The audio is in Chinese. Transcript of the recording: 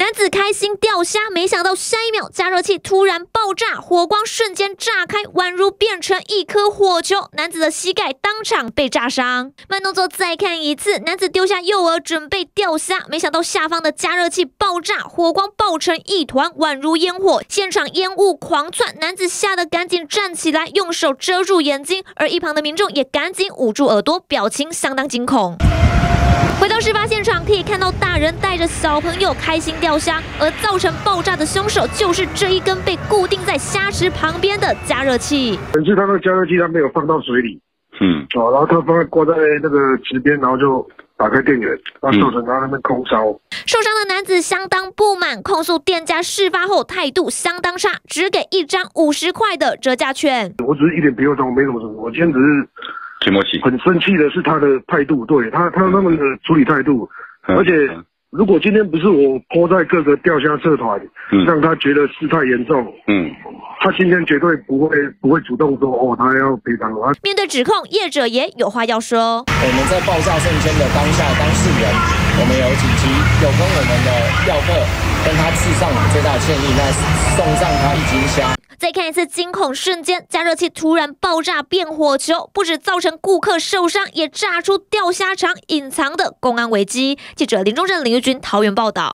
男子开心钓虾，没想到下一秒加热器突然爆炸，火光瞬间炸开，宛如变成一颗火球。男子的膝盖当场被炸伤。慢动作再看一次，男子丢下诱饵准备钓虾，没想到下方的加热器爆炸，火光爆成一团，宛如烟火，现场烟雾狂窜。男子吓得赶紧站起来，用手遮住眼睛，而一旁的民众也赶紧捂住耳朵，表情相当惊恐。回到事发现场，可以看到大人带着小朋友开心钓虾，而造成爆炸的凶手就是这一根被固定在虾池旁边的加热器。 可是他那个加热器他没有放到水里，然后他挂在那个池边，然后就打开电源，然后造成他那边空烧。 受伤的男子相当不满，控诉店家事发后态度相当差，只给一张50块的折价券。 我只是一点不用动，没什么，我今天只是。很生气的是他的态度，对他们的处理态度，而且如果今天不是我泼在各个钓虾社团，让他觉得事态严重，他今天绝对不会主动说他要赔偿。 面对指控，业者也有话要说。 我们在爆炸瞬间的当下，当事人我们有紧急有跟我们的钓客跟他致上最大的歉意，那送上他1斤虾。 再看一次惊恐瞬间，加热器突然爆炸变火球，不止造成顾客受伤，也炸出钓虾场隐藏的公安危机。记者林中正、林玉君桃园报道。